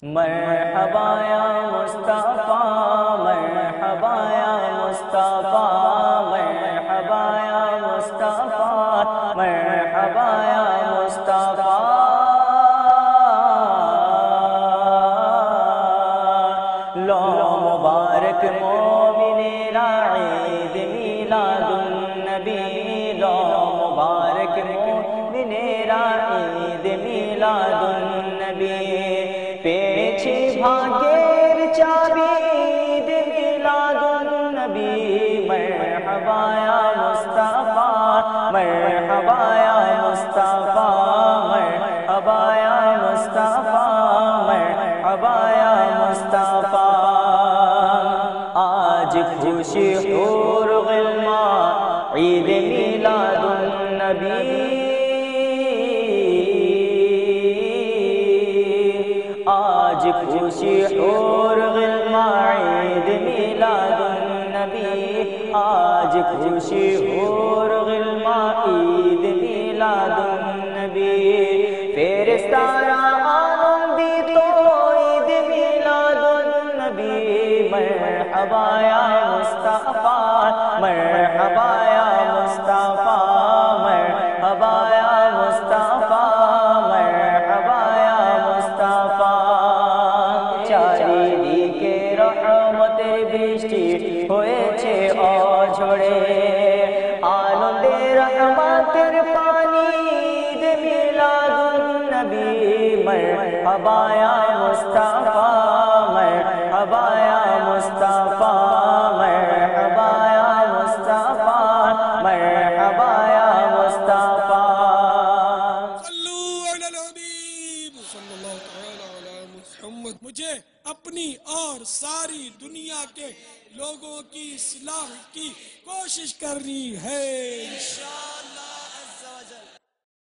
مرحبا یا مصطفیٰ، مرحبا یا مصطفیٰ، مرحبا یا مصطفیٰ، مرحبا یا مصطفیٰ۔ لو مبارک مومنینا عید میلاد النبی، لو مبارک مومنینا عید میلاد النبی۔ پیچھے بھاگیر چابی عید میلاد النبی، مرحبا یا مصطفیٰ، مرحبا یا مصطفیٰ، مرحبا یا مصطفیٰ، مرحبا یا مصطفیٰ۔ آج خوشی حور غلمان عید میلاد النبی، آج خوشی حور غلمان عید میلاد النبی، آج خوشی حور غلمان عید میلاد النبی۔ فرشتہ آنندی تو عید میلاد النبی، مرحبا یا مصطفیٰ، مرحبا یا مصطفیٰ، مرحبا یا مصطفیٰ، مرحبا یا مصطفیٰ۔ چاری দিকে রহমতের বৃষ্টি হয়েছে অঝরে, আনন্দের রহমতের পানি ঈদ মিলাদুন নবী। مرحبا یا مصطفیٰ، مرحبا یا مصطفیٰ، مرحبا یا مصطفیٰ، مرحبا یا مصطفیٰ۔ صلو علی الحبیب صلی اللہ تعالی علی محمد۔ مجھے اپنی اور ساری دنیا کے لوگوں کی اصلاح کی کوشش کرنی ہے۔